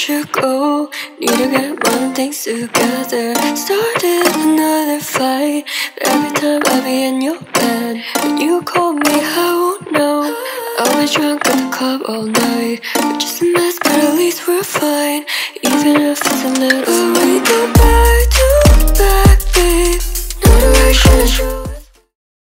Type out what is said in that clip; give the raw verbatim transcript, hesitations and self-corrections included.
should go. Need to get one things together. Started another fight, but every time I'll be in your bed. When you call me, I won't know. I'll be drunk at the club all night. We're just a mess, but at least we're fine. Even if it's a little